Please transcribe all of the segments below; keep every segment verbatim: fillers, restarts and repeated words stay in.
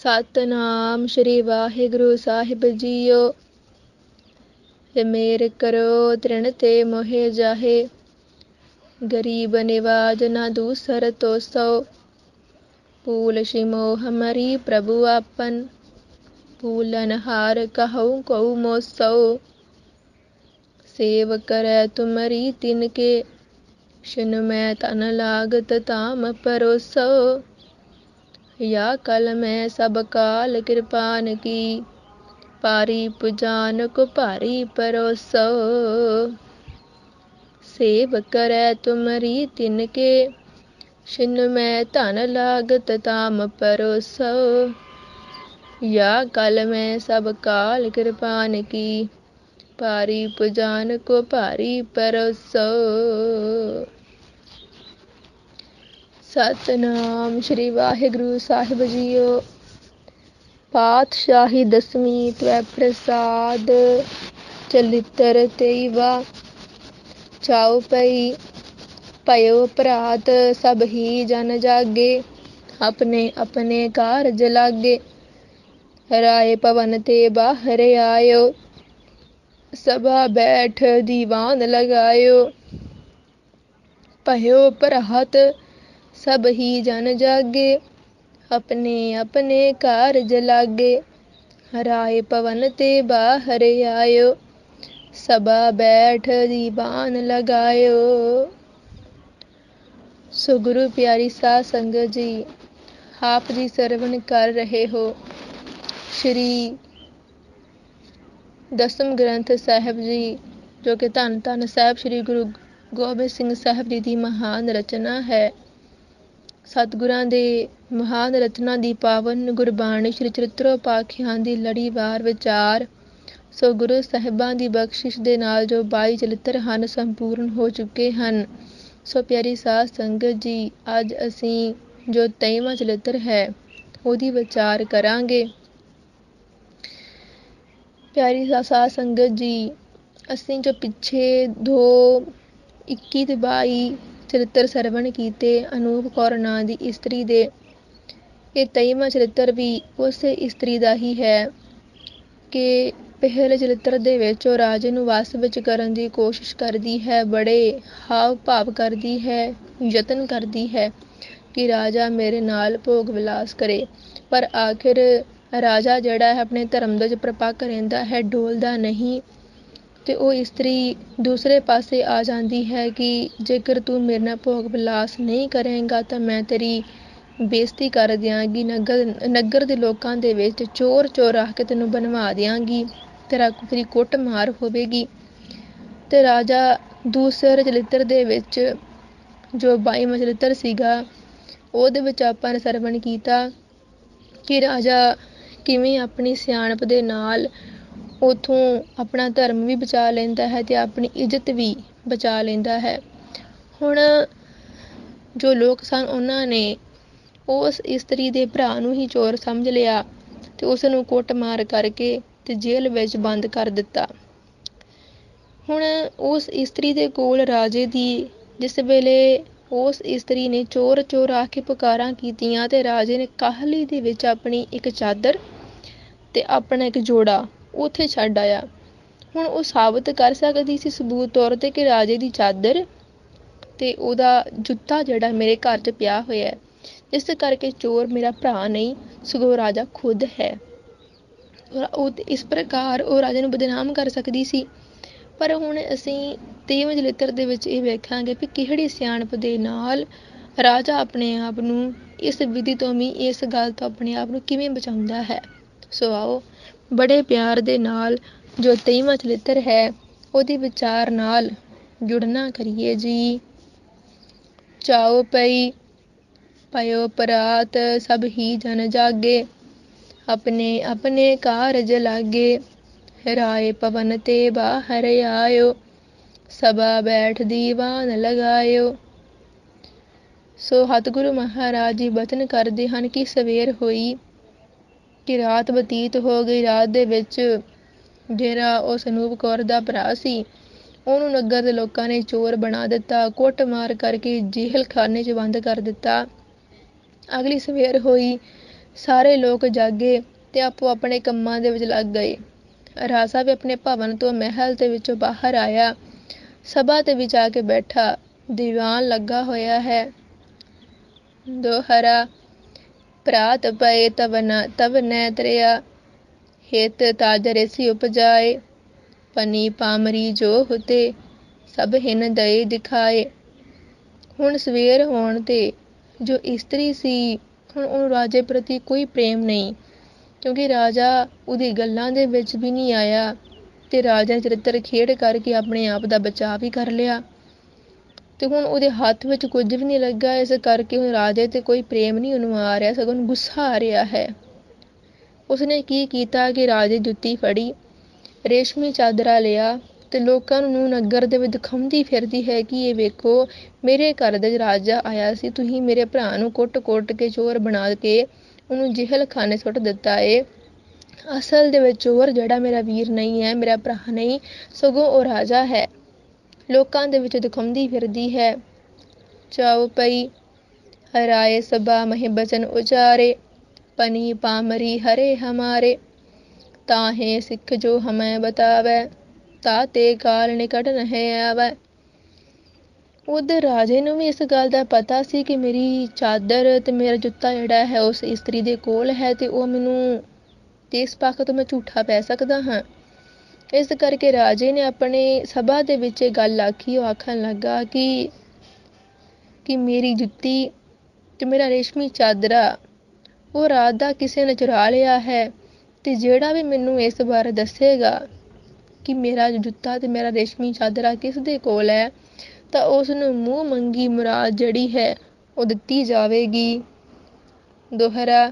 ਸਤਿਨਾਮ ਸ਼੍ਰੀ ਵਾਹਿਗੁਰੂ ਸਾਹਿਬ ਜੀਓ। ਮੇਰ ਕਰੋ ਤ੍ਰਿਣ ਤੇ ਮੋਹਿ ਜਾਹੇ, ਗਰੀਬ ਨਿਵਾਜ ਨਾ ਦੂਸਰ ਤੋ ਸੋ। ਪੂਲ ਸ਼ਿਮੋ ਹਮਰੀ ਪ੍ਰਭु ਆਪਨ, ਪੂਲਨ ਹਾਰ ਕਹਉ ਕਉ ਮੋਸੋ। सेव करै तुमरी तिनके, शिन मैं तन लागत ताम परोसो। या कल मैं सब काल कृपान की, पारी पुजान को भारी परोसो। सेव करै तुमरी तिनके, शिन मैं तन लागत ताम परोसो। या कल मैं सब काल कृपान की, पारी पुजान को भारी परोसो। सतनाम श्री वाहिगुरु साहिब जीओ। पातशाही दसवीं त्वै प्रसाद, चलित्र तेईवा। चाओ पई पयो भरात, सब ही जन जागे। अपने अपने कारज लागे, राय पवन ते बाहर आयो। सभा बैठ दीवान लगायो, पयो भरात सब ही जन जागे। अपने अपने कारज लागे, राय पवन ते बाहर आयो। सभा बैठ दीवान लगायो। सो गुरु प्यारी साध संगत जी, आप जी सरवण कर रहे हो श्री दसम ग्रंथ ਸਾਹਿਬ ਜੀ, ਜੋ ਕਿ ਧੰਨ ਧੰਨ ਸਾਹਿਬ ਸ੍ਰੀ ਗੁਰੂ ਗੋਬਿੰਦ ਸਿੰਘ ਸਾਹਿਬ ਜੀ ਦੀ ਮਹਾਨ ਰਚਨਾ ਹੈ। ਸਤਿਗੁਰਾਂ ਦੇ ਮਹਾਨ ਰਚਨਾ ਦੀ ਪਾਵਨ ਗੁਰਬਾਣੀ ਸ੍ਰੀ ਚਰਿਤ੍ਰ ਉਪਾਖਿਆਨ ਦੀ ਲੜੀਵਾਰ ਵਿਚਾਰ। ਸੋ ਗੁਰੂ ਸਾਹਿਬਾਂ ਦੀ ਬਖਸ਼ਿਸ਼ ਦੇ ਨਾਲ ਜੋ ਬਾਈ ਚਰਿਤ੍ਰ ਹਨ, ਸੰਪੂਰਨ ਹੋ ਚੁੱਕੇ ਹਨ। ਸੋ ਪਿਆਰੀ ਸਾਧ ਸੰਗਤ ਜੀ, ਅੱਜ ਅਸੀਂ ਜੋ ਤੇਈਵਾਂ ਚਰਿਤ੍ਰ ਹੈ ਉਹਦੀ ਵਿਚਾਰ ਕਰਾਂਗੇ। ਪਿਆਰੀ ਸਾਧ ਸੰਗਤ ਜੀ, ਅਸੀਂ ਜੋ ਪਿੱਛੇ ਦੋ ਇੱਕੀ ਤੇ ਬਾਈ ਚਰਿਤ੍ਰ ਸਰਵਣ ਕੀਤੇ ਅਨੂਪ ਕੌਰ ਨਾਂ ਦੀ ਇਸਤਰੀ ਦੇ, ਇਹ ਤੇਈਵਾਂ ਚਰਿਤ੍ਰ ਵੀ ਉਸੇ ਇਸਤਰੀ ਦਾ ਹੀ ਹੈ ਕਿ ਪਹਿਲੇ ਚਰਿਤ੍ਰ ਦੇ ਵਿੱਚ ਉਹ ਰਾਜੇ ਨੂੰ ਵਸ ਵਿੱਚ ਕਰਨ ਦੀ ਕੋਸ਼ਿਸ਼ ਕਰਦੀ ਹੈ, ਬੜੇ ਹਾਵ ਭਾਵ ਕਰਦੀ ਹੈ, ਯਤਨ ਕਰਦੀ ਹੈ ਕਿ ਰਾਜਾ ਮੇਰੇ ਨਾਲ ਭੋਗ ਵਿਲਾਸ ਕਰੇ। ਪਰ ਆਖਿਰ ਰਾਜਾ ਜਿਹੜਾ ਹੈ ਆਪਣੇ ਧਰਮ ਦੇ ਵਿੱਚ ਪ੍ਰਪੱਕ ਰਹਿੰਦਾ ਹੈ, ਡੋਲਦਾ ਨਹੀਂ। ਤੇ ਉਹ ਇਸਤਰੀ ਦੂਸਰੇ ਪਾਸੇ ਆ ਜਾਂਦੀ ਹੈ ਕਿ ਜੇਕਰ ਤੂੰ ਮੇਰੇ ਨਾਲ ਭੋਗ ਵਿਲਾਸ ਨਹੀਂ ਕਰੇਂਗਾ ਤਾਂ ਮੈਂ ਤੇਰੀ ਬੇਇੱਜ਼ਤੀ ਕਰ ਦਿਆਂਗੀ, ਨਗਰ ਨਗਰ ਦੇ ਲੋਕਾਂ ਦੇ ਵਿੱਚ ਚੋਰ ਚੋਰ ਰੱਖ ਕੇ ਤੈਨੂੰ ਬਣਵਾ ਦਿਆਂਗੀ, ਤੇਰਾ ਤੇਰੀ ਕੁੱਟ ਮਾਰ ਹੋਵੇਗੀ। ਤੇ ਰਾਜਾ ਦੂਸਰੇ ਚਰਿਤ੍ਰ ਦੇ ਵਿੱਚ ਜੋ ਬਾਈਵਾਂ ਚਰਿਤ੍ਰ ਸੀਗਾ, ਉਹਦੇ ਵਿੱਚ ਆਪਾਂ ਨੇ ਸਰਵਣ ਕੀਤਾ ਕਿ ਰਾਜਾ ਕਿਵੇਂ ਆਪਣੀ ਸਿਆਣਪ ਦੇ ਨਾਲ ਉੱਥੋਂ ਆਪਣਾ ਧਰਮ ਵੀ ਬਚਾ ਲੈਂਦਾ ਹੈ ਤੇ ਆਪਣੀ ਇੱਜ਼ਤ ਵੀ ਬਚਾ ਲੈਂਦਾ ਹੈ। ਹੁਣ ਜੋ ਲੋਕ ਸਨ ਉਹਨਾਂ ਨੇ ਉਸ ਇਸਤਰੀ ਦੇ ਭਰਾ ਨੂੰ ਹੀ ਚੋਰ ਸਮਝ ਲਿਆ ਤੇ ਉਸ ਨੂੰ ਕੁੱਟ ਮਾਰ ਕਰਕੇ ਤੇ ਜੇਲ੍ਹ ਵਿੱਚ ਬੰਦ ਕਰ ਦਿੱਤਾ। ਹੁਣ ਉਸ ਇਸਤਰੀ ਦੇ ਕੋਲ ਰਾਜੇ ਦੀ ਜਿਸ ਵੇਲੇ ਉਸ ਇਸਤਰੀ ਨੇ ਚੋਰ ਚੋਰ ਆ ਕੇ ਪੁਕਾਰਾਂ ਕੀਤੀਆਂ ਤੇ ਰਾਜੇ ਨੇ ਕਾਹਲੀ ਦੇ ਵਿੱਚ ਆਪਣੀ ਇੱਕ ਚਾਦਰ ਤੇ ਆਪਣਾ ਇੱਕ ਜੋੜਾ ਉੱਥੇ ਛੱਡ ਆਇਆ। ਹੁਣ ਉਹ ਸਾਬਤ ਕਰ ਸਕਦੀ ਸੀ ਸਬੂਤ ਤੌਰ ਤੇ ਕਿ ਰਾਜੇ ਦੀ ਚਾਦਰ ਤੇ ਉਹਦਾ ਜੁੱਤਾ ਜਿਹੜਾ ਮੇਰੇ ਘਰ 'ਚ ਪਿਆ ਹੋਇਆ ਹੈ, ਇਸ ਕਰਕੇ ਚੋਰ ਮੇਰਾ ਭਰਾ ਨਹੀਂ ਸਗੋਂ ਰਾਜਾ ਖੁਦ ਹੈ। ਉਹ ਇਸ ਪ੍ਰਕਾਰ ਉਹ ਰਾਜੇ ਨੂੰ ਬਦਨਾਮ ਕਰ ਸਕਦੀ ਸੀ। ਪਰ ਹੁਣ ਅਸੀਂ ਤੇਈਵਾਂ ਚਰਿਤ੍ਰ ਦੇ ਵਿੱਚ ਇਹ ਵੇਖਾਂਗੇ ਵੀ ਕਿਹੜੀ ਸਿਆਣਪ ਦੇ ਨਾਲ ਰਾਜਾ ਆਪਣੇ ਆਪ ਨੂੰ ਇਸ ਵਿਧੀ ਤੋਂ ਵੀ, ਇਸ ਗੱਲ ਤੋਂ ਆਪਣੇ ਆਪ ਨੂੰ ਕਿਵੇਂ ਬਚਾਉਂਦਾ ਹੈ। ਸੋ ਆਓ ਬੜੇ ਪਿਆਰ ਦੇ ਨਾਲ ਜੋ ਤੇਈਵਾਂ ਚਰਿਤ੍ਰ ਹੈ ਉਹਦੀ ਵਿਚਾਰ ਨਾਲ ਜੁੜਨਾ ਕਰੀਏ ਜੀ। ਚਾਓ ਪਈ ਪਇਓ ਭਰਾਤ, ਸਭ ਹੀ ਜਨ ਜਾਗੇ। ਆਪਣੇ ਆਪਣੇ ਕਾਰਜ ਲਾਗੇ, ਰਾਏ ਪਵਨ ਤੇ ਬਾਹਰ ਆਇਓ। ਸਭਾ ਬੈਠ ਦੀਵਾਨ ਲਗਾਇਓ। ਸੋ ਸਤਿਗੁਰੂ ਮਹਾਰਾਜ ਜੀ ਬਚਨ ਕਰਦੇ ਹਨ ਕਿ ਸਵੇਰ ਹੋਈ ਕਿ ਰਾਤ ਬਤੀਤ ਹੋ ਗਈ। ਰਾਤ ਦੇ ਵਿੱਚ ਜਿਹੜਾ ਉਸ ਅਨੂਪ ਕੌਰ ਦਾ ਭਰਾ ਸੀ ਉਹਨੂੰ ਨਗਰ ਦੇ ਲੋਕਾਂ ਨੇ ਚੋਰ ਬਣਾ ਦਿੱਤਾ, ਕੁੱਟ ਮਾਰ ਕਰਕੇ ਜੇਲ੍ਹ ਖਾਨੇ 'ਚ ਬੰਦ ਕਰ ਦਿੱਤਾ। ਅਗਲੀ ਸਵੇਰ ਹੋਈ ਸਾਰੇ ਲੋਕ ਜਾਗੇ ਤੇ ਆਪੋ ਆਪਣੇ ਕੰਮਾਂ ਦੇ ਵਿੱਚ ਲੱਗ ਗਏ। ਰਾਜਾ ਵੀ ਆਪਣੇ ਭਵਨ ਤੋਂ ਮਹਿਲ ਦੇ ਵਿੱਚੋਂ ਬਾਹਰ ਆਇਆ, ਸਭਾ ਦੇ ਵਿੱਚ ਆ ਕੇ ਬੈਠਾ। ਦੀਵਾਨ ਲੱਗਾ ਹੋਇਆ ਹੈ। ਦੋਹਰਾ ਪ੍ਰਾਤ ਪਏ ਤਬ ਨ ਤਬ ਨੈ ਤਰਿਆ, ਹਿਤ ਤਾਜ ਰਸੀ ਉਪਜਾਏ, ਪਨੀ ਪਾਮਰੀ ਜੋ ਹੁਤੇ, ਸਭ ਹਿਨ ਦਏ ਦਿਖਾਏ। ਹੁਣ ਸਵੇਰ ਹੋਣ ਤੇ ਜੋ ਇਸਤਰੀ ਸੀ, ਹੁਣ ਉਹਨੂੰ ਰਾਜੇ ਪ੍ਰਤੀ ਕੋਈ ਪ੍ਰੇਮ ਨਹੀਂ, ਕਿਉਂਕਿ ਰਾਜਾ ਉਹਦੀ ਗੱਲਾਂ ਦੇ ਵਿੱਚ ਵੀ ਨਹੀਂ ਆਇਆ ਤੇ ਰਾਜਾ ਚਰਿੱਤਰ ਖੇਡ ਕਰਕੇ ਆਪਣੇ ਆਪ ਦਾ ਬਚਾਅ ਵੀ ਕਰ ਲਿਆ ਤੇ ਹੁਣ ਉਹਦੇ ਹੱਥ ਵਿੱਚ ਕੁਝ ਵੀ ਨਹੀਂ ਲੱਗਾ। ਇਸ ਕਰਕੇ ਹੁਣ ਰਾਜੇ ਤੇ ਕੋਈ ਪ੍ਰੇਮ ਨਹੀਂ ਉਹਨੂੰ ਆ ਰਿਹਾ, ਸਗੋਂ ਉਹਨੂੰ ਗੁੱਸਾ ਆ ਰਿਹਾ ਹੈ। ਉਸਨੇ ਕੀ ਕੀਤਾ ਕਿ ਰਾਜੇ ਜੁੱਤੀ ਫੜੀ, ਰੇਸ਼ਮੀ ਚਾਦਰਾ ਲਿਆ ਤੇ ਲੋਕਾਂ ਨੂੰ ਨਗਰ ਦੇ ਵਿੱਚ ਦਿਖਾਉਂਦੀ ਫਿਰਦੀ ਹੈ ਕਿ ਇਹ ਵੇਖੋ, ਮੇਰੇ ਘਰ ਦੇ ਰਾਜਾ ਆਇਆ ਸੀ, ਤੁਸੀਂ ਮੇਰੇ ਭਰਾ ਨੂੰ ਕੁੱਟ-ਕੁੱਟ ਕੇ ਚੋਰ ਬਣਾ ਕੇ ਉਹਨੂੰ ਜੇਲ੍ਹ ਖਾਨੇ ਸੁੱਟ ਦਿੱਤਾ ਏ। ਅਸਲ ਦੇ ਵਿੱਚ ਚੋਰ ਜਿਹੜਾ ਮੇਰਾ ਵੀਰ ਨਹੀਂ ਹੈ, ਮੇਰਾ ਭਰਾ ਨਹੀਂ, ਸਗੋਂ ਉਹ ਰਾਜਾ ਹੈ। ਲੋਕਾਂ ਦੇ ਵਿੱਚ ਦਿਖਾਉਂਦੀ ਫਿਰਦੀ ਹੈ। ਚਾਉ ਪਈ ਹਰਾਏ ਸਭਾ ਮਹਿ ਬਚਨ ਉਚਾਰੇ, ਪਨੀ ਪਾਮਰੀ ਹਰੇ ਹਮਾਰੇ, ਤਾਹੇ ਸਿੱਖ ਜੋ ਹਮੈ ਬਤਾਵੈ, ਤਾਤੇ ਕਾਲ ਨਿਕਟ ਨਹਿ ਆਵੈ। ਉਧਰ ਰਾਜੇ ਨੂੰ ਵੀ ਇਸ ਗੱਲ ਦਾ ਪਤਾ ਸੀ ਕਿ ਮੇਰੀ ਚਾਦਰ ਤੇ ਮੇਰਾ ਜੁੱਤਾ ਜਿਹੜਾ ਹੈ ਉਸ ਇਸਤਰੀ ਦੇ ਕੋਲ ਹੈ ਤੇ ਉਹ ਮੈਨੂੰ ਤੇ ਇਸ ਪੱਖ ਤੋਂ ਮੈਂ ਝੂਠਾ ਪੈ ਸਕਦਾ ਹਾਂ। ਇਸ ਕਰਕੇ ਰਾਜੇ ਨੇ ਆਪਣੇ ਸਭਾ ਦੇ ਵਿੱਚ ਇਹ ਗੱਲ ਆਖੀ। ਉਹ ਆਖਣ ਲੱਗਾ ਕਿ ਕਿ ਮੇਰੀ ਜੁੱਤੀ ਤੇ ਮੇਰਾ ਰੇਸ਼ਮੀ ਚਾਦਰਾ ਉਹ ਰਾਤ ਦਾ ਕਿਸੇ ਨੇ ਚੁਰਾ ਲਿਆ ਹੈ ਤੇ ਜਿਹੜਾ ਵੀ ਮੈਨੂੰ ਇਸ ਬਾਰੇ ਦੱਸੇਗਾ ਕਿ ਮੇਰਾ ਜੁੱਤਾ ਤੇ ਮੇਰਾ ਰੇਸ਼ਮੀ ਚਾਦਰਾ ਕਿਸ ਦੇ ਕੋਲ ਹੈ ਤਾਂ ਉਸ ਨੂੰ ਮੂੰਹ ਮੰਗੀ ਮੁਰਾਦ ਜਿਹੜੀ ਹੈ ਉਹ ਦਿੱਤੀ ਜਾਵੇਗੀ। ਦੋਹਰਾ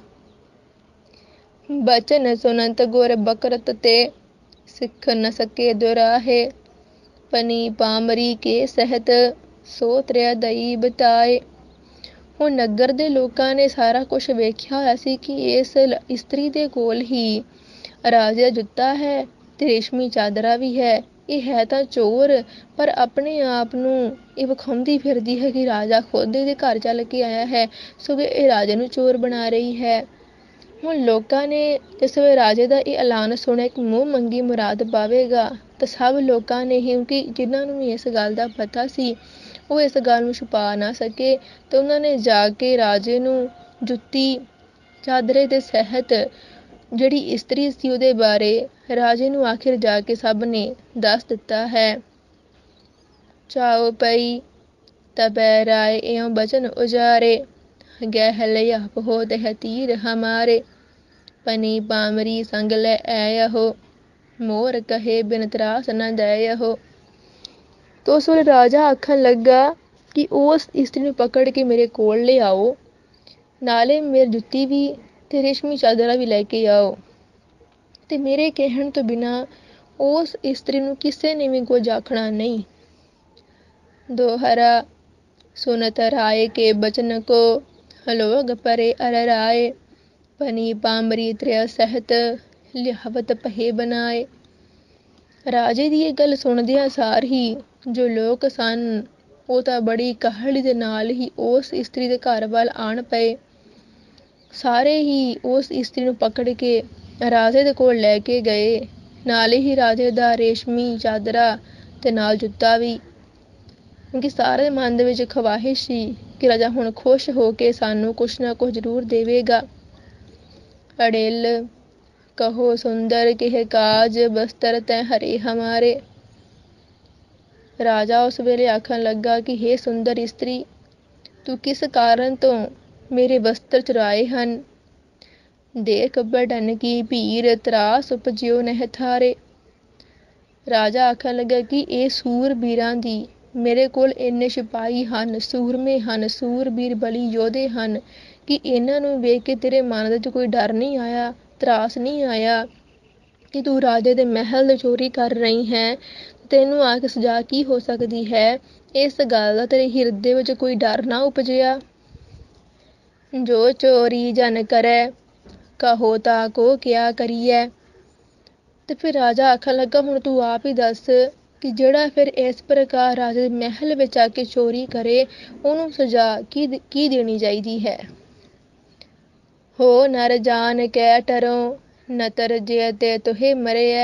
ਬਚਨ ਸੁਨੰਤ ਗੁਰ ਬਕਰਤ ਤੇ, ਸਿੱਖ ਨ ਸਕੇ ਦੁਰਾਹੇ, ਪਨੀ ਪਾਮਰੀ ਕੇ ਸਹਿਤ, ਸੋ ਤ੍ਰਿਆ ਦਈ ਬਿਤਾਏ। ਹੁਣ ਨਗਰ ਦੇ ਲੋਕਾਂ ਨੇ ਸਾਰਾ ਕੁਝ ਵੇਖਿਆ ਹੋਇਆ ਸੀ ਕਿ ਇਸ ਇਸਤਰੀ ਦੇ ਕੋਲ ਹੀ ਰਾਜੇ ਦਾ ਜੁੱਤਾ ਹੈ ਤੇ ਰੇਸ਼ਮੀ ਚਾਦਰਾ ਵੀ ਹੈ। ਇਹ ਹੈ ਤਾਂ ਚੋਰ, ਪਰ ਆਪਣੇ ਆਪ ਨੂੰ ਇਹ ਵਿਖਾਉਂਦੀ ਫਿਰਦੀ ਹੈ ਕਿ ਰਾਜਾ ਖੁਦ ਇਹਦੇ ਘਰ ਚੱਲ ਕੇ ਆਇਆ ਹੈ, ਸਗੋਂ ਇਹ ਰਾਜੇ ਨੂੰ ਚੋਰ ਬਣਾ ਰਹੀ ਹੈ। ਹੁਣ ਲੋਕਾਂ ਨੇ ਜਿਸ ਵੇਲੇ ਰਾਜੇ ਦਾ ਇਹ ਐਲਾਨ ਸੁਣਿਆ ਕਿ ਮੂੰਹ ਮੰਗੀ ਮੁਰਾਦ ਪਾਵੇਗਾ ਤਾਂ ਸਭ ਲੋਕਾਂ ਨੇ, ਕਿਉਂਕਿ ਜਿਨ੍ਹਾਂ ਨੂੰ ਵੀ ਇਸ ਗੱਲ ਦਾ ਪਤਾ ਸੀ ਉਹ ਇਸ ਗੱਲ ਨੂੰ ਛੁਪਾ ਨਾ ਸਕੇ, ਤੇ ਉਹਨਾਂ ਨੇ ਜਾ ਕੇ ਰਾਜੇ ਨੂੰ ਜੁੱਤੀ ਚਾਦਰੇ ਦੇ ਸਹਿਤ ਜਿਹੜੀ ਇਸਤਰੀ ਸੀ ਉਹਦੇ ਬਾਰੇ ਰਾਜੇ ਨੂੰ ਆਖਿਰ ਜਾ ਕੇ ਸਭ ਨੇ ਦੱਸ ਦਿੱਤਾ ਹੈ। ਚਾਉ ਪਈ ਤਬੈ ਰਾਏ ਇਉ ਬਚਨ ਉਜਾਰੇ, ਗਹਿ ਲਿਆ ਬਹੁਤ ਹੈ ਤੀਰ ਹਮਾਰੇ, ਪਨੀ ਪਾਮਰੀ ਸੰਗ ਲੈ ਆਇਹੁ, ਮੋਰ ਕਹੇ ਬਿਨ ਤਰਾਸ ਨ ਦਇਹੁ। तो उस ਵੇਲੇ ਰਾਜਾ ਆਖਣ ਲੱਗਾ ਕਿ ਉਸ ਇਸਤਰੀ ਨੂੰ ਪਕੜ ਕੇ ਮੇਰੇ ਕੋਲ ਲਿਆਓ, ਨਾਲੇ ਮੇਰੀ ਜੁੱਤੀ ਵੀ ਤੇ ਰੇਸ਼ਮੀ ਚਾਦਰਾ ਵੀ ਲੈ ਕੇ ਆਓ, ਤੇ ਮੇਰੇ ਕਹਿਣ ਤੋਂ ਬਿਨਾਂ ਉਸ ਇਸਤਰੀ ਨੂੰ ਕਿਸੇ ਨੇ ਵੀ ਕੁਝ ਆਖਣਾ ਨਹੀਂ। ਦੋਹਰਾ ਸੁਨਤ ਰਾਏ ਕੇ ਬਚਨ ਕੋ, ਲੋਗ ਪਰੇ ਅਰ ਰਾਏ, ਪਨੀ ਪਾਮਰੀ ਤ੍ਰਿਆ ਸਹਿਤ, ਲਿਆਵਤ ਪਹੇ ਬਨਾਏ। ਰਾਜੇ ਦੀ ਇਹ ਗੱਲ ਸੁਣਦਿਆਂ ਸਾਰ ਹੀ ਜੋ ਲੋਕ ਸਨ ਉਹ ਤਾਂ ਬੜੀ ਕਾਹਲੀ ਦੇ ਨਾਲ ਹੀ ਉਸ ਇਸਤਰੀ ਦੇ ਘਰ ਵੱਲ ਆਣ ਪਏ। ਸਾਰੇ ਹੀ ਉਸ ਇਸਤਰੀ ਨੂੰ ਪਕੜ ਕੇ ਰਾਜੇ ਦੇ ਕੋਲ ਲੈ ਕੇ ਗਏ, ਨਾਲੇ ਹੀ ਰਾਜੇ ਦਾ ਰੇਸ਼ਮੀ ਚਾਦਰਾ ਤੇ ਨਾਲ ਜੁੱਤਾ ਵੀ, ਕਿਉਂਕਿ ਸਾਰੇ ਦੇ ਮਨ ਦੇ ਵਿੱਚ ਖਵਾਹਿਸ਼ ਸੀ ਕਿ ਰਾਜਾ ਹੁਣ ਖੁਸ਼ ਹੋ ਕੇ ਸਾਨੂੰ ਕੁਛ ਨਾ ਕੁਛ ਜ਼ਰੂਰ ਦੇਵੇਗਾ। ਅੜਿਲ ਕਹੋ ਸੁੰਦਰ ਕਿਹ ਕਾਜ, ਬਸਤਰ ਤੈ ਹਰੇ ਹਮਾਰੇ। ਰਾਜਾ ਉਸ ਵੇਲੇ ਆਖਣ ਲੱਗਾ ਕਿ ਹੇ ਸੁੰਦਰ ਇਸਤਰੀ, ਤੂੰ ਕਿਸ ਕਾਰਨ ਤੋਂ ਮੇਰੇ ਵਸਤਰ ਚੁਰਾਏ ਹਨ। ਦੇਖ ਬੜਨ ਕੀ ਭੀਰ, ਤਰਾਸ ਉਪਜਿਓ ਨਹਿ ਥਾਰੇ। ਰਾਜਾ ਆਖਣ ਲੱਗਾ ਕਿ ਇਹ ਸੂਰਬੀਰਾਂ ਦੀ ਮੇਰੇ ਕੋਲ ਇੰਨੇ ਸਿਪਾਹੀ ਹਨ, ਸੂਰਮੇ ਹਨ, ਸੂਰਬੀਰ ਬਲੀ ਯੋਧੇ ਹਨ ਕਿ ਇਹਨਾਂ ਨੂੰ ਵੇਖ ਕੇ ਤੇਰੇ ਮਨ ਵਿੱਚ ਕੋਈ ਡਰ ਨਹੀਂ ਆਇਆ, ਤਰਾਸ ਨਹੀਂ ਆਇਆ ਕਿ ਤੂੰ ਰਾਜੇ ਦੇ ਮਹਿਲ ਦੀ ਚੋਰੀ ਕਰ ਰਹੀ ਹੈ। ਤੈਨੂੰ ਆ ਕੇ ਸਜ਼ਾ ਕੀ ਹੋ ਸਕਦੀ ਹੈ, ਇਸ ਗੱਲ ਦਾ ਤੇਰੇ ਹਿਰਦੇ ਵਿੱਚ ਕੋਈ ਡਰ ਨਾ ਉਪਜਿਆ। ਜੋ ਚੋਰੀ ਜਨ ਕਰੈ, ਕਹੋ ਤਾ ਕੋ ਕਿਆ ਕਰੀਐ। ਤੇ ਫਿਰ ਰਾਜਾ ਆਖਣ ਲੱਗਾ ਹੁਣ ਤੂੰ ਆਪ ਹੀ ਦੱਸ ਕਿ ਜਿਹੜਾ ਫਿਰ ਇਸ ਪ੍ਰਕਾਰ ਰਾਜੇ ਦੇ ਮਹਿਲ ਵਿੱਚ ਆ ਕੇ ਚੋਰੀ ਕਰੇ ਉਹਨੂੰ ਸਜ਼ਾ ਕੀ ਕੀ ਦੇਣੀ ਚਾਹੀਦੀ ਹੈ। हो नर जान कै टरो न तरजे ते तुहे मरे है।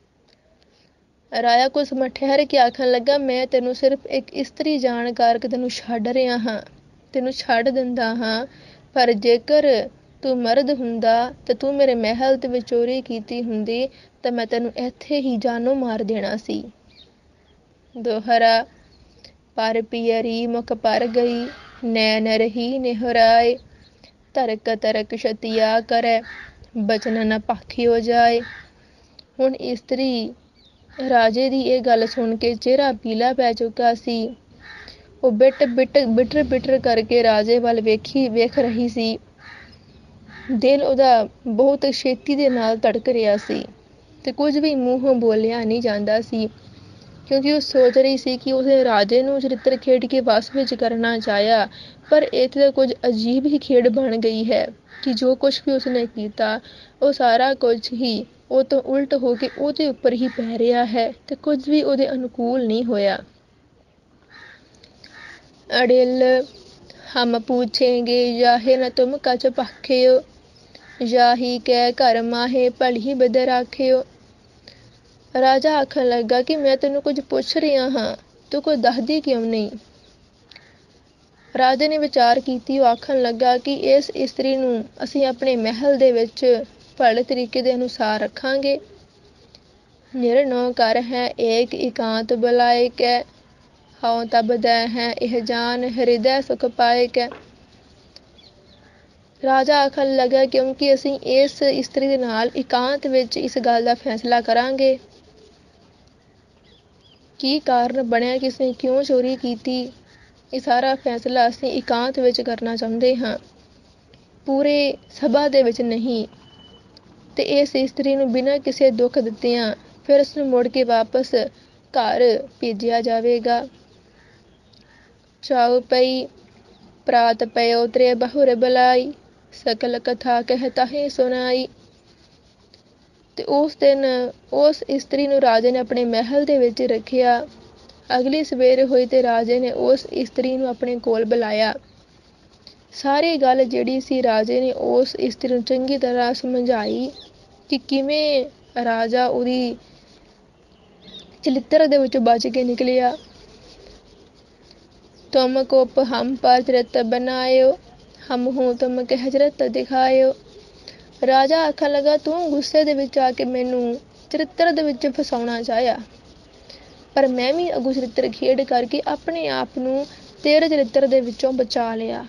ਰਾਜਾ ਕੁਝ ਸਮਾਂ ਠਹਿਰ ਕੇ ਆਖਣ ਲੱਗਾ, ਮੈਂ ਤੈਨੂੰ ਸਿਰਫ ਇੱਕ ਇਸਤਰੀ ਜਾਣ ਕਰਕੇ ਤੈਨੂੰ ਛੱਡ ਰਿਹਾ ਹਾਂ, ਤੈਨੂੰ ਛੱਡ ਦਿੰਦਾ ਹਾਂ, ਪਰ ਜੇਕਰ ਤੂੰ ਮਰਦ ਹੁੰਦਾ ਤੇ ਤੂੰ ਮੇਰੇ ਮਹਿਲ ਦੇ ਵਿੱਚ ਚੋਰੀ ਕੀਤੀ ਹੁੰਦੀ ਤਾਂ ਮੈਂ ਤੈਨੂੰ ਇੱਥੇ ਹੀ ਜਾਨੋਂ ਮਾਰ ਦੇਣਾ ਸੀ। ਦੋਹਰਾ ਪਰ ਪਿਯਰੀ ਮੁਖ ਪਰ ਗਈ ਨੈਣ ਰਹੀ ਨਿਹਰਾਏ ਤਰਕ ਤਰਕ ਛਤਿਆ ਕਰੇ ਬਚਨ ਨਾ ਪਾਖਿਓ ਜਾਏ। ਹੁਣ ਇਸਤਰੀ ਰਾਜੇ ਦੀ ਇਹ ਗੱਲ ਸੁਣ ਕੇ ਚਿਹਰਾ ਪੀਲਾ ਪੈ ਚੁੱਕਾ ਸੀ। ਉਹ ਬਿਟ ਬਿਟ ਬਿਟਰ ਬਿਟਰ ਕਰਕੇ ਰਾਜੇ ਵੱਲ ਵੇਖੀ ਵੇਖ ਰਹੀ ਸੀ। ਦਿਲ ਉਹਦਾ ਬਹੁਤ ਛੇਤੀ ਦੇ ਨਾਲ ਧੜਕ ਰਿਹਾ ਸੀ ਤੇ ਕੁਝ ਵੀ ਮੂੰਹੋਂ ਬੋਲਿਆ ਨਹੀਂ ਜਾਂਦਾ ਸੀ, ਕਿਉਂਕਿ ਉਹ ਸੋਚ ਰਹੀ ਸੀ ਕਿ ਉਸਨੇ ਰਾਜੇ ਨੂੰ ਚਰਿੱਤਰ ਖੇਡ ਕੇ ਵਸ ਵਿੱਚ ਕਰਨਾ ਚਾਹਿਆ, ਪਰ ਇੱਥੇ ਤਾਂ ਕੁਝ ਅਜੀਬ ਹੀ ਖੇਡ ਬਣ ਗਈ ਹੈ ਕਿ ਜੋ ਕੁਝ ਵੀ ਉਸਨੇ ਕੀਤਾ ਉਹ ਸਾਰਾ ਕੁਝ ਹੀ ਉਹ ਤੋਂ ਉਲਟ ਹੋ ਕੇ ਉਹਦੇ ਉੱਪਰ ਹੀ ਪੈ ਰਿਹਾ ਹੈ ਤੇ ਕੁਝ ਵੀ ਉਹਦੇ ਅਨੁਕੂਲ ਨਹੀਂ ਹੋਇਆ। ਅੜਿਲ ਹਮ ਪੂਛेंगे ਜਾਹੇ ਨ ਤੁਮ ਕਛ ਪਾਖਿਓ ਜਾਹੀ ਕੈ ਘਰ ਮਾਹੇ ਭਲੀ ਬਦ ਰਾਖਿਓ। ਰਾਜਾ ਆਖਣ ਲੱਗਾ ਕਿ ਮੈਂ ਤੈਨੂੰ ਕੁਝ ਪੁੱਛ ਰਿਹਾ ਹਾਂ, ਤੂੰ ਕੁਝ ਦੱਸਦੀ ਕਿਉਂ ਨਹੀਂ। ਰਾਜੇ ਨੇ ਵਿਚਾਰ ਕੀਤੀ। ਉਹ ਆਖਣ ਲੱਗਾ ਕਿ ਇਸ ਇਸਤਰੀ ਨੂੰ ਅਸੀਂ ਆਪਣੇ ਮਹਿਲ ਦੇ ਵਿੱਚ ਭਲੇ ਤਰੀਕੇ ਦੇ ਅਨੁਸਾਰ ਰੱਖਾਂਗੇ। ਨਿਰਣੋ ਕਰ ਹੈ ਏਕ ਇਕਾਂਤ ਬੁਲਾਏ ਕੈ ਹਉ ਤਬ ਦੈ ਹੈ ਇਹ ਜਾਨ ਹਿਰਦੈ ਸੁਖ ਪਾਏ ਕੈ। ਰਾਜਾ ਆਖਣ ਲੱਗਾ ਕਿਉਂਕਿ ਅਸੀਂ ਇਸ ਇਸਤਰੀ ਦੇ ਨਾਲ ਇਕਾਂਤ ਵਿੱਚ ਇਸ ਗੱਲ ਦਾ ਫੈਸਲਾ ਕਰਾਂਗੇ ਕੀ ਕਾਰਨ ਬਣਿਆ, ਕਿਸ ਨੇ ਕਿਉਂ ਚੋਰੀ ਕੀਤੀ। ਇਹ ਸਾਰਾ ਫੈਸਲਾ ਅਸੀਂ ਇਕਾਂਤ ਵਿੱਚ ਕਰਨਾ ਚਾਹੁੰਦੇ ਹਾਂ, ਪੂਰੇ ਸਭਾ ਦੇ ਵਿੱਚ ਨਹੀਂ। ਤੇ ਇਸ ਇਸਤਰੀ ਨੂੰ ਬਿਨਾਂ ਕਿਸੇ ਦੁੱਖ ਦਿੱਤਿਆਂ ਫਿਰ ਉਸਨੂੰ ਮੁੜ ਕੇ ਵਾਪਸ ਘਰ ਭੇਜਿਆ ਜਾਵੇਗਾ। ਚਾਉ ਪਈ ਪ੍ਰਾਤ ਪਇਓ ਤ੍ਰੇ ਬਹੁਰ ਬੁਲਾਈ ਸਕਲ ਕਥਾ ਕਹਿ ਤਾਹੇ ਸੁਣਾਈ। ਤੇ ਉਸ ਦਿਨ ਉਸ ਇਸਤਰੀ ਨੂੰ ਰਾਜੇ ਨੇ ਆਪਣੇ ਮਹਿਲ ਦੇ ਵਿੱਚ ਰੱਖਿਆ। ਅਗਲੀ ਸਵੇਰ ਹੋਈ ਤੇ ਰਾਜੇ ਨੇ ਉਸ ਇਸਤਰੀ ਨੂੰ ਆਪਣੇ ਕੋਲ ਬੁਲਾਇਆ। ਸਾਰੀ ਗੱਲ ਜਿਹੜੀ ਸੀ ਰਾਜੇ ਨੇ ਉਸ ਇਸਤਰੀ ਨੂੰ ਚੰਗੀ ਤਰ੍ਹਾਂ ਸਮਝਾਈ ਕਿ ਕਿਵੇਂ ਰਾਜਾ ਉਹਦੀ ਚਲਿੱਤਰ ਦੇ ਵਿੱਚੋਂ ਬਚ ਕੇ ਨਿਕਲਿਆ। ਤੁਮ ਕੋਪ ਹਮ ਪਰ ਚਰਿਤ ਬਨਾਇਓ ਹਮ ਹੂੰ ਤੁਮ ਕਹਿ ਚਰਿਤ ਦਿਖਾਇਓ। ਰਾਜਾ ਆਖਣ ਲੱਗਾ, ਤੂੰ ਗੁੱਸੇ ਦੇ ਵਿੱਚ ਆ ਕੇ ਮੈਨੂੰ ਚਰਿੱਤਰ ਦੇ ਵਿੱਚ ਫਸਾਉਣਾ ਚਾਹਿਆ, ਪਰ ਮੈਂ ਵੀ ਅੱਗੋਂ ਚਰਿੱਤਰ ਖੇਡ ਕਰਕੇ ਆਪਣੇ ਆਪ ਨੂੰ ਤੇਰੇ ਚਰਿੱਤਰ ਦੇ ਵਿੱਚੋਂ ਬਚਾ ਲਿਆ।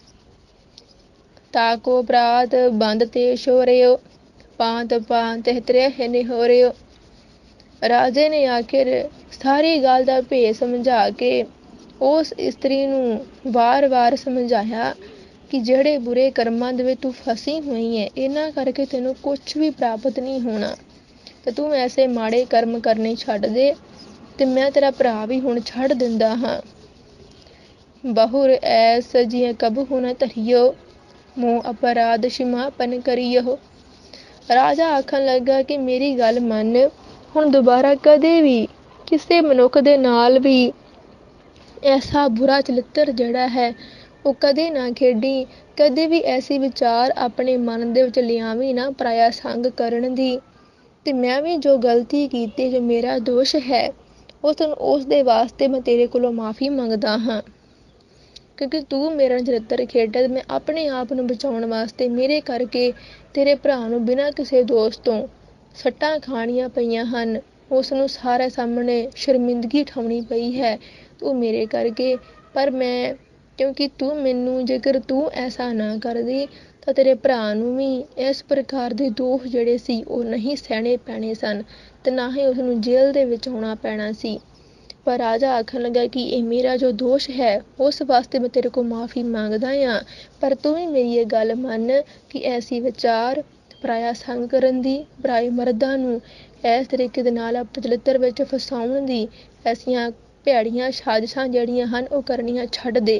ਤਾਕੋ ਪ੍ਰਾਤ ਬੰਦ ਤੇ ਸ਼ੋਰਿਓ ਪਾਂਤ ਪਾਂਤ ਤ੍ਰਹਿ ਨਿਹੋਰਿਓ। ਰਾਜੇ ਨੇ ਆਖਿਰ ਸਾਰੀ ਗੱਲ ਦਾ ਭੇਦ ਸਮਝਾ ਕੇ ਉਸ ਇਸਤਰੀ ਨੂੰ ਵਾਰ-ਵਾਰ ਸਮਝਾਇਆ ਕਿ ਜਿਹੜੇ ਬੁਰੇ ਕਰਮਾਂ ਦੇ ਵਿੱਚ ਤੂੰ ਫਸੀ ਹੋਈ ਹੈ, ਇਹਨਾਂ ਕਰਕੇ ਤੈਨੂੰ ਕੁਛ ਵੀ ਪ੍ਰਾਪਤ ਨਹੀਂ ਹੋਣਾ ਤੇ ਤੂੰ ਐਸੇ ਮਾੜੇ ਕਰਮ ਕਰਨੇ ਛੱਡ ਦੇ ਤੇ ਮੈਂ ਤੇਰਾ ਭਰਾ ਵੀ ਹੁਣ ਛੱਡ ਦਿੰਦਾ ਹਾਂ। ਬਹੁਰ ਐਸ ਜਿਹ ਕਬਹੁ ਨ ਧਰਿਓ ਮੋਹ ਅਪਰਾਧ ਛਿਮਾਪਨ ਕਰਿਓ। ਰਾਜਾ ਆਖਣ ਲੱਗਾ ਕਿ ਮੇਰੀ ਗੱਲ ਮੰਨ, ਹੁਣ ਦੁਬਾਰਾ ਕਦੇ ਵੀ ਕਿਸੇ ਮਨੁੱਖ ਦੇ ਨਾਲ ਵੀ ਐਸਾ ਬੁਰਾ ਚਲਿੱਤਰ ਜਿਹੜਾ ਹੈ ਉਹ ਕਦੇ ਨਾ ਖੇਡੀ। ਕਦੇ ਵੀ ਐਸੀ ਵਿਚਾਰ ਆਪਣੇ ਮਨ ਦੇ ਵਿੱਚ ਲਿਆਵੀਂ ਨਾ ਪਰਾਇਆ ਸੰਗ ਕਰਨ ਦੀ। ਤੇ ਮੈਂ ਵੀ ਜੋ ਗਲਤੀ ਕੀਤੀ, ਜੋ ਮੇਰਾ ਦੋਸ਼ ਹੈ, ਉਸ ਨੂੰ ਉਸ ਦੇ ਵਾਸਤੇ ਮੈਂ ਤੇਰੇ ਕੋਲੋਂ ਮਾਫ਼ੀ ਮੰਗਦਾ ਹਾਂ, ਕਿਉਂਕਿ ਤੂੰ ਮੇਰਾ ਚਰਿੱਤਰ ਖੇਡਿਆ। ਮੈਂ ਆਪਣੇ ਆਪ ਨੂੰ ਬਚਾਉਣ ਵਾਸਤੇ ਮੇਰੇ ਕਰਕੇ ਤੇਰੇ ਭਰਾ ਨੂੰ ਬਿਨਾਂ ਕਿਸੇ ਦੋਸ਼ ਤੋਂ ਸੱਟਾਂ ਖਾਣੀਆਂ ਪਈਆਂ ਹਨ, ਉਸ ਨੂੰ ਸਾਰੇ ਸਾਹਮਣੇ ਸ਼ਰਮਿੰਦਗੀ ਉਠਾਉਣੀ ਪਈ ਹੈ ਤੂੰ ਮੇਰੇ ਕਰਕੇ। ਪਰ ਮੈਂ ਕਿਉਂਕਿ ਤੂੰ ਮੈਨੂੰ ਜੇਕਰ ਤੂੰ ਐਸਾ ਨਾ ਕਰਦੀ ਤਾਂ ਤੇਰੇ ਭਰਾ ਨੂੰ ਵੀ ਇਸ ਪ੍ਰਕਾਰ ਦੇ ਦੋਸ਼ ਜਿਹੜੇ ਸੀ ਉਹ ਨਹੀਂ ਸਹਿਣੇ ਪੈਣੇ ਸਨ ਤੇ ਨਾ ਹੀ ਉਸਨੂੰ ਜੇਲ੍ਹ ਦੇ ਵਿੱਚ ਆਉਣਾ ਪੈਣਾ ਸੀ। ਪਰ ਰਾਜਾ ਆਖਣ ਲੱਗਾ ਕਿ ਇਹ ਮੇਰਾ ਜੋ ਦੋਸ਼ ਹੈ ਉਸ ਵਾਸਤੇ ਮੈਂ ਤੇਰੇ ਕੋਲ ਮਾਫ਼ੀ ਮੰਗਦਾ ਹਾਂ, ਪਰ ਤੂੰ ਵੀ ਮੇਰੀ ਇਹ ਗੱਲ ਮੰਨ ਕਿ ਐਸੀ ਵਿਚਾਰ ਪਰਾਇਆ ਸੰਗ ਕਰਨ ਦੀ, ਪਰਾਏ ਮਰਦਾਂ ਨੂੰ ਇਸ ਤਰੀਕੇ ਦੇ ਨਾਲ ਆਪਣੇ ਚਲਿੱਤਰ ਵਿੱਚ ਫਸਾਉਣ ਦੀ, ਐਸੀਆਂ ਭੈੜੀਆਂ ਸਾਜ਼ਿਸ਼ਾਂ ਜਿਹੜੀਆਂ ਹਨ ਉਹ ਕਰਨੀਆਂ ਛੱਡ ਦੇ।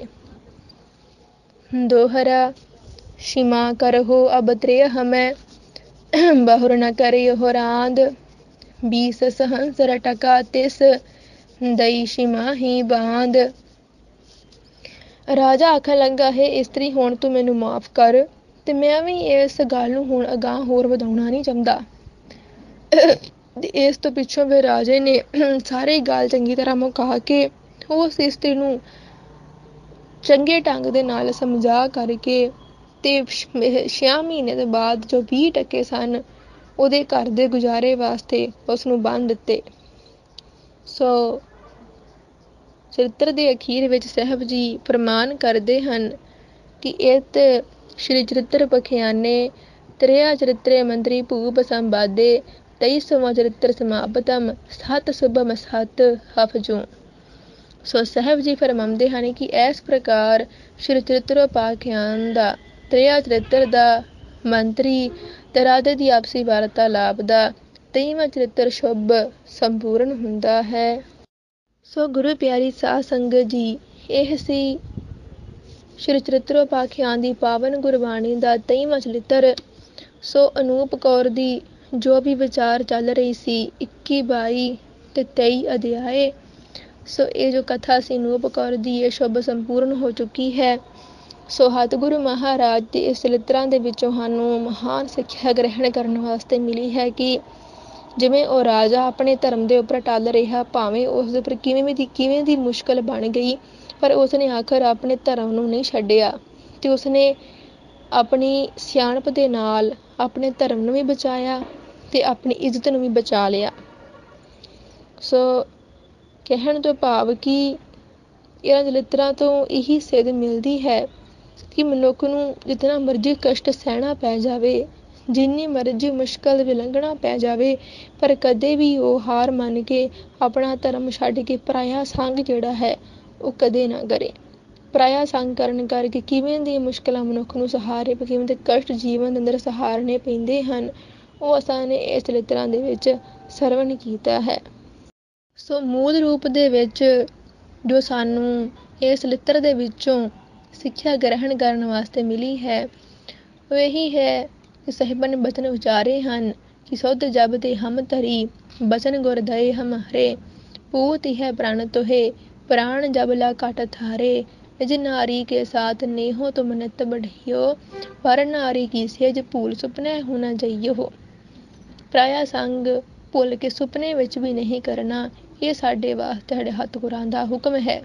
ਦੋਹਰਾ ਛਿਮਾ ਕਰਹੁ ਅਬ ਤ੍ਰੇਹ ਹਮੈ ਬਹੁਰ ਨ ਕਰਿਓ ਰਾਂਦ ਬੀਸ ਸਹੰਸ ਰਟਕਾ ਤਿਸ ਦਈ ਛਿਮਾ ਹੀ ਬਾਂਦ। ਰਾਜਾ ਆਖਣ ਲੱਗਾ, ਹੈ ਇਸਤਰੀ ਹੁਣ ਤੂੰ ਮੈਨੂੰ ਮਾਫ਼ ਕਰ, ਤੇ ਮੈਂ ਵੀ ਇਸ ਗੱਲ ਨੂੰ ਹੁਣ ਅਗਾਂਹ ਹੋਰ ਵਧਾਉਣਾ ਨਹੀਂ ਚਾਹੁੰਦਾ। ਤੇ ਇਸ ਤੋਂ ਪਿੱਛੋਂ ਫਿਰ ਰਾਜੇ ਨੇ ਸਾਰੀ ਗੱਲ ਚੰਗੀ ਤਰ੍ਹਾਂ ਮੁਕਾ ਕੇ ਉਸ ਇਸਤਰੀ ਨੂੰ ਚੰਗੇ ਢੰਗ ਦੇ ਨਾਲ ਸਮਝਾ ਕਰਕੇ ਤੇ ਛੇ ਮਹੀਨੇ ਦੇ ਬਾਅਦ ਜੋ ਵੀਹ ਟਕੇ ਸਨ ਉਹਦੇ ਘਰ ਦੇ ਗੁਜ਼ਾਰੇ ਵਾਸਤੇ ਉਸ ਨੂੰ ਬੰਨ੍ਹ ਦਿੱਤੇ। ਸੋ ਚਰਿੱਤਰ ਦੇ ਅਖੀਰ ਵਿੱਚ ਸਾਹਿਬ ਜੀ ਪ੍ਰਮਾਣ ਕਰਦੇ ਹਨ ਕਿ ਇਤ ਸ਼੍ਰੀ ਚਰਿੱਤਰ ਪਖਿਆਨੇ ਤ੍ਰਿਆ ਚਰਿੱਤਰੇ ਮੰਤਰੀ ਭੂਪ ਸੰਵਾਦੇ ਤੇਈ ਸਮਾਂ ਚਰਿੱਤਰ ਸਮਾਪਤਮ ਸਤ ਸੁਭਮ ਸਤ ਹਫਜੂ। ਸੋ ਸਾਹਿਬ ਜੀ ਫਰਮਾਉਂਦੇ ਹਨ ਕਿ ਇਸ ਪ੍ਰਕਾਰ ਸ਼੍ਰੀ ਚਰਿੱਤਰੋਪਾਖਿਆਨ ਦਾ ਤ੍ਰਿਆ ਚਰਿੱਤਰ ਦਾ ਮੰਤਰੀ ਤੇ ਰਾਧੇ ਦੀ ਆਪਸੀ ਵਾਰਤਾਲਾਪ ਦਾ ਤੇਈਵਾਂ ਚਰਿੱਤਰ ਸ਼ੁਭ ਸੰਪੂਰਨ ਹੁੰਦਾ ਹੈ। ਸੋ ਗੁਰੂ ਪਿਆਰੀ ਸਾਧ ਸੰਗਤ ਜੀ, ਇਹ ਸੀ ਸ਼੍ਰੀ ਚਰਿੱਤਰੋਪਾਖਿਆਨ ਦੀ ਪਾਵਨ ਗੁਰਬਾਣੀ ਦਾ ਤੇਈਵਾਂ ਚਰਿੱਤਰ। ਸੋ ਅਨੂਪ ਕੌਰ ਦੀ ਜੋ ਵੀ ਵਿਚਾਰ ਚੱਲ ਰਹੀ ਸੀ ਇੱਕੀ ਬਾਈ ਤੇ ਤੇਈ ਅਧਿਆਏ। ਸੋ ਇਹ ਜੋ ਕਥਾ ਸੀ ਅਨੂਪ ਕੌਰ ਦੀ ਇਹ ਸ਼ੁਭ ਸੰਪੂਰਨ ਹੋ ਚੁੱਕੀ ਹੈ। ਸੋ ਸਤਿਗੁਰੂ ਮਹਾਰਾਜ ਦੇ ਇਸ ਚਰਿੱਤਰਾਂ ਦੇ ਵਿੱਚੋਂ ਸਾਨੂੰ ਮਹਾਨ ਸਿੱਖਿਆ ਗ੍ਰਹਿਣ ਕਰਨ ਵਾਸਤੇ ਮਿਲੀ ਹੈ ਕਿ ਜਿਵੇਂ ਉਹ ਰਾਜਾ ਆਪਣੇ ਧਰਮ ਦੇ ਉੱਪਰ ਟਲ ਰਿਹਾ, ਭਾਵੇਂ ਉਸ ਦੇ ਉੱਪਰ ਕਿਵੇਂ ਦੀ ਕਿਵੇਂ ਦੀ ਮੁਸ਼ਕਲ ਬਣ ਗਈ, ਪਰ ਉਸਨੇ ਆਖਰ ਆਪਣੇ ਧਰਮ ਨੂੰ ਨਹੀਂ ਛੱਡਿਆ ਤੇ ਉਸਨੇ ਆਪਣੀ ਸਿਆਣਪ ਦੇ ਨਾਲ ਆਪਣੇ ਧਰਮ ਨੂੰ ਵੀ ਬਚਾਇਆ ਤੇ ਆਪਣੀ ਇੱਜ਼ਤ ਨੂੰ ਵੀ ਬਚਾ ਲਿਆ। ਸੋ ਕਹਿਣ ਤੋਂ ਭਾਵ ਕਿ ਇਹਨਾਂ ਚਰਿੱਤਰਾਂ ਤੋਂ ਇਹੀ ਸੇਧ ਮਿਲਦੀ ਹੈ ਕਿ ਮਨੁੱਖ ਨੂੰ ਜਿਤਨਾ ਮਰਜ਼ੀ ਕਸ਼ਟ ਸਹਿਣਾ ਪੈ ਜਾਵੇ, ਜਿੰਨੀ ਮਰਜ਼ੀ ਮੁਸ਼ਕਲ ਵੀ ਲੰਘਣਾ ਪੈ ਜਾਵੇ, ਪਰ ਕਦੇ ਵੀ ਉਹ ਹਾਰ ਮੰਨ ਕੇ ਆਪਣਾ ਧਰਮ ਛੱਡ ਕੇ ਪਰਾਇਆ ਸੰਗ ਜਿਹੜਾ ਹੈ ਉਹ ਕਦੇ ਨਾ ਕਰੇ। ਪਰਾਇਆ ਸੰਗ ਕਰਨ ਕਰਕੇ ਕਿਵੇਂ ਦੀਆਂ ਮੁਸ਼ਕਲਾਂ ਮਨੁੱਖ ਨੂੰ ਸਹਾਰੇ ਕਿਵੇਂ ਦੇ ਕਸ਼ਟ ਜੀਵਨ ਦੇ ਅੰਦਰ ਸਹਾਰਨੇ ਪੈਂਦੇ ਹਨ, ਉਹ ਅਸਾਂ ਨੇ ਇਸ ਚਰਿੱਤਰਾਂ ਦੇ ਵਿੱਚ ਸਰਵਣ ਕੀਤਾ ਹੈ। ਸੋ ਮੂਲ ਰੂਪ ਦੇ ਵਿੱਚ ਜੋ ਸਾਨੂੰ ਇਸ ਚਰਿੱਤਰ ਦੇ ਵਿੱਚੋਂ ਸਿੱਖਿਆ ਗ੍ਰਹਿਣ ਕਰਨ ਵਾਸਤੇ ਮਿਲੀ ਹੈ ਉਹ ਇਹੀ ਹੈ ਕਿ ਸਾਹਿਬਾਂ ਨੇ ਬਚਨ ਉਚਾਰੇ ਹਨ ਕਿ ਸੁਧ ਜਬ ਤੇ ਹਮ ਧਰੀ ਬਚਨ ਗੁਰ ਦਏ ਹਮਾਰੇ ਪੂਤ ਹੈ ਪ੍ਰਾਣ ਤੋਹੇ ਪ੍ਰਾਣ ਜਬ ਲਾ ਘਟ ਥਾਰੇ ਨਿਜ ਨਾਰੀ ਕੇ ਸਾਥ ਨੇਹੋ ਤੁਮ ਨਿਤ ਬਢਿਓ ਪਰ ਨਾਰੀ ਕੀ ਸੇਜ ਭੂਲ ਸੁਪਨੇ ਹੋ ਨਾ ਜਈਓ। ਪਰਾਇਆ ਸੰਗ ਭੁੱਲ ਕੇ ਸੁਪਨੇ ਵਿੱਚ ਵੀ ਨਹੀਂ ਕਰਨਾ, ਇਹ ਸਾਡੇ ਵਾਸਤੇ ਸਾਡੇ ਸਤਿਗੁਰਾਂ ਦਾ ਹੁਕਮ ਹੈ।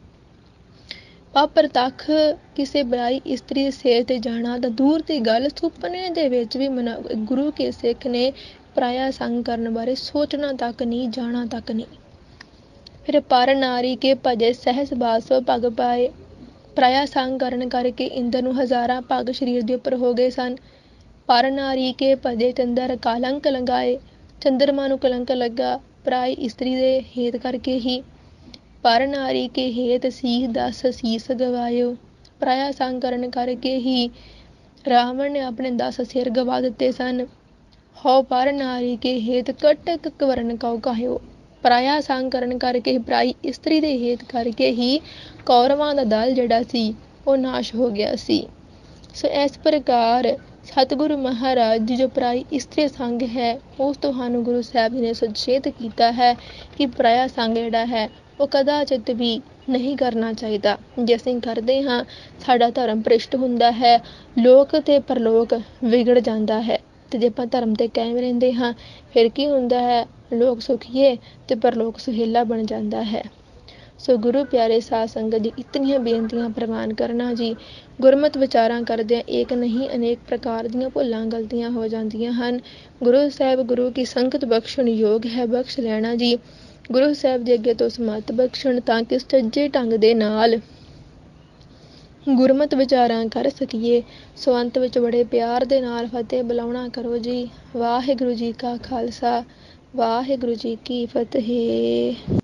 ਪ੍ਰਤੱਖ ਕਿਸੇ ਬੁਰਾਈ ਇਸਤਰੀ ਦੇ ਸਿਰ ਤੇ ਜਾਣਾ ਤਾਂ ਦੂਰ ਦੀ ਗੱਲ, ਸੁਪਨੇ ਦੇ ਵਿੱਚ ਵੀ ਮਨਾ ਗੁਰੂ ਕੇ ਸਿੱਖ ਨੇ ਪਰਾਇਆ ਸੰਗ ਕਰਨ ਬਾਰੇ ਸੋਚਣਾ ਤੱਕ ਨਹੀਂ, ਜਾਣਾ ਤੱਕ ਨਹੀਂ। ਫਿਰ ਪਰ ਨਾਰੀ ਕੇ ਭਜੇ ਸਹਿਜ ਬਾਸੋ ਭਗ ਪਾਏ। ਪਰਾਇਆ ਸੰਗ ਕਰਨ ਕਰਕੇ ਇੰਦਰ ਨੂੰ ਹਜ਼ਾਰਾਂ ਭਗ ਸਰੀਰ ਦੇ ਉੱਪਰ ਹੋ ਗਏ ਸਨ। ਪਰ ਨਾਰੀ ਕੇ ਭਜੇ ਚੰਦਰ ਕਲੰਕ ਲਗਾਏ। ਚੰਦਰਮਾ ਨੂੰ ਕਲੰਕ ਲੱਗਾ ਪਰਾਈ ਇਸਤਰੀ ਦੇ ਹੇਤ ਕਰਕੇ ਹੀ। ਪਰ ਨਾਰੀ ਕੇ ਹੇਤ ਸੀਸ ਦਸ ਸੀਸ ਗਵਾਇਓ। ਪਰਾਇਆ ਸੰਗ ਕਰਨ ਕਰਕੇ ਹੀ ਰਾਵਣ ਨੇ ਆਪਣੇ ਦਸ ਸਿਰ ਗਵਾ ਦਿੱਤੇ ਸਨ। ਹੋ ਪਰ ਨਾਰੀ ਕੇ ਹੇਤ ਕਟਕ ਕਵਰਨ ਕਉ ਕਾਇਓ। ਪਰਾਇਆ ਸੰਗ ਕਰਨ ਕਰਕੇ ਪਰਾਈ ਇਸਤਰੀ ਦੇ ਹੇਤ ਕਰਕੇ ਹੀ ਕੌਰਵਾਂ ਦਾ ਦਲ ਜਿਹੜਾ ਸੀ ਉਹ ਨਾਸ਼ ਹੋ ਗਿਆ ਸੀ। ਸੋ ਇਸ ਪ੍ਰਕਾਰ ਸਤਿਗੁਰੂ ਮਹਾਰਾਜ ਦੀ ਜੋ ਪਰਾਈ ਇਸਤਰੀ ਸੰਗ ਹੈ ਉਸ ਤੋਂ ਸਾਨੂੰ ਗੁਰੂ ਸਾਹਿਬ ਜੀ ਨੇ ਸੁਚੇਤ ਕੀਤਾ ਹੈ ਕਿ ਪਰਾਇਆ ਸੰਗ ਜਿਹੜਾ ਹੈ ਉਹ ਕਦਾਚਿਤ ਵੀ ਨਹੀਂ ਕਰਨਾ ਚਾਹੀਦਾ। ਜੇ ਅਸੀਂ ਕਰਦੇ ਹਾਂ ਸਾਡਾ ਧਰਮ ਭ੍ਰਿਸ਼ਟ ਹੁੰਦਾ ਹੈ, ਲੋਕ ਤੇ ਪਰਲੋਕ ਵਿਗੜ ਜਾਂਦਾ ਹੈ। ਤੇ ਜੇ ਆਪਾਂ ਧਰਮ ਤੇ ਕਾਇਮ ਰਹਿੰਦੇ ਹਾਂ ਫਿਰ ਕੀ ਹੁੰਦਾ ਹੈ, ਲੋਕ ਸੁਖੀਏ ਤੇ ਪਰਲੋਕ ਸੁਹੇਲਾ ਬਣ ਜਾਂਦਾ ਹੈ। ਸੋ ਗੁਰੂ ਪਿਆਰੇ ਸਾਧ ਸੰਗਤ ਜੀ, ਇਤਨੀਆਂ ਬੇਨਤੀਆਂ ਪ੍ਰਵਾਨ ਕਰਨਾ ਜੀ। ਗੁਰਮਤਿ ਵਿਚਾਰਾਂ ਕਰਦਿਆਂ ਇੱਕ ਨਹੀਂ ਅਨੇਕ ਪ੍ਰਕਾਰ ਦੀਆਂ ਭੁੱਲਾਂ ਗਲਤੀਆਂ ਹੋ ਜਾਂਦੀਆਂ ਹਨ। ਗੁਰੂ ਸਾਹਿਬ ਗੁਰੂ ਕੀ ਸੰਗਤ ਬਖਸ਼ਣ ਯੋਗ ਹੈ, ਬਖਸ਼ ਲੈਣਾ ਜੀ। ਗੁਰੂ ਸਾਹਿਬ ਦੇ ਅੱਗੇ ਤੋਂ ਸਮਤ ਬਖਸ਼ਣ ਤਾਂ ਕਿ ਸੱਜੇ ਢੰਗ ਦੇ ਨਾਲ ਗੁਰਮਤਿ ਵਿਚਾਰਾਂ ਕਰ ਸਕੀਏ। ਸੋ ਅੰਤ ਵਿੱਚ ਬੜੇ ਪਿਆਰ ਦੇ ਨਾਲ ਫਤਿਹ ਬੁਲਾਉਣਾ ਕਰੋ ਜੀ। ਵਾਹਿਗੁਰੂ ਜੀ ਕਾ ਖਾਲਸਾ, ਵਾਹਿਗੁਰੂ ਜੀ ਕੀ ਫਤਿਹ।